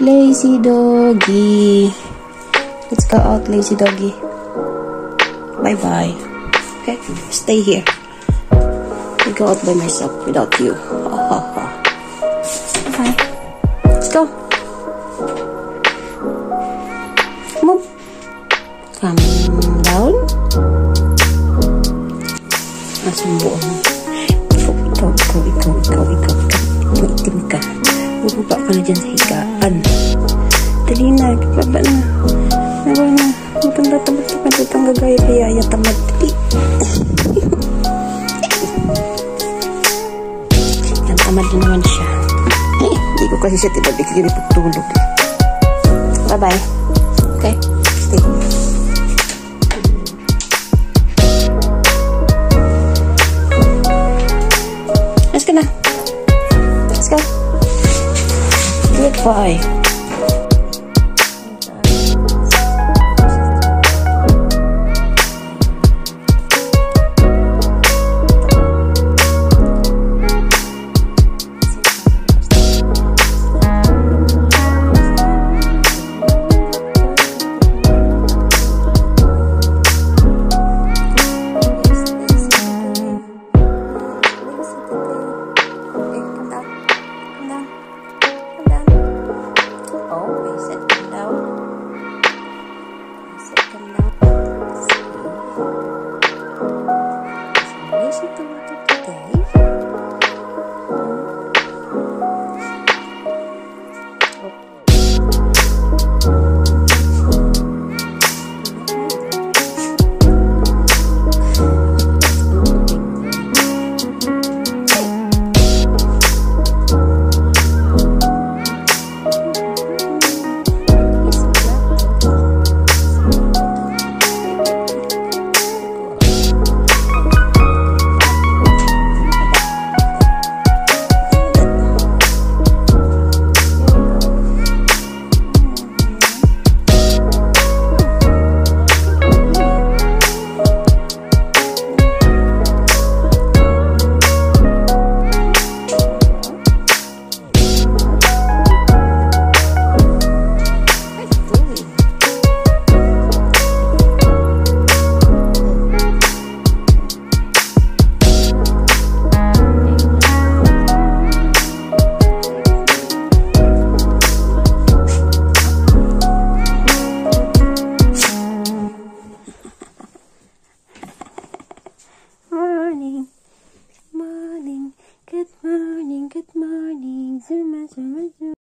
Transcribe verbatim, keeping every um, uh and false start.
Lazy doggy. Let's go out, lazy doggy. Bye-bye. Okay, stay here. I go out by myself without you. Ha ha ha. Okay, let's go. Move. Calm down. Asang buong. Ikaw, ikaw, ikaw, ikaw, ikaw, ikaw, ikaw. Itim ka. Bubaba ka na dyan sa higaan. Dali na, baba na. Nawa na. Matanda tamad ka pa dutang gagaya kaya ya tamad. Dali. Yan, tamad na naman siya. Eh, hindi ko kasi siya tinabi kasi pagtulog. Bye-bye. Okay? Stay. Let's go na. Let's go. Goodbye. Good morning, good morning, Zuma, Zuma, Zuma.